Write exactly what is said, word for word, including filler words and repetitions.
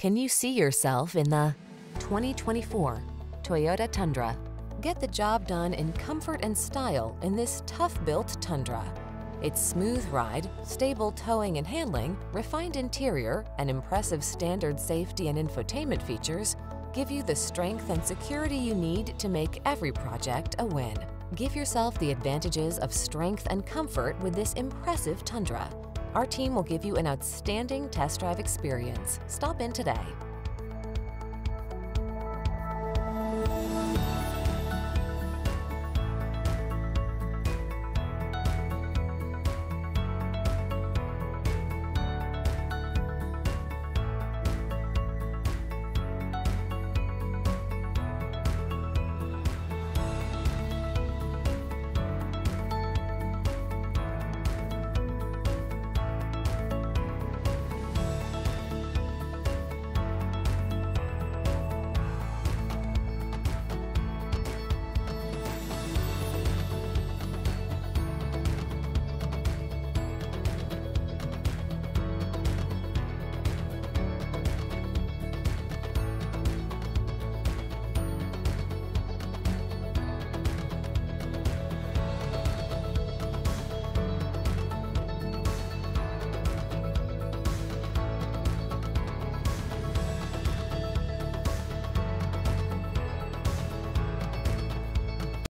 Can you see yourself in the twenty twenty-four Toyota Tundra? Get the job done in comfort and style in this tough-built Tundra. Its smooth ride, stable towing and handling, refined interior, and impressive standard safety and infotainment features give you the strength and security you need to make every project a win. Give yourself the advantages of strength and comfort with this impressive Tundra. Our team will give you an outstanding test drive experience. Stop in today.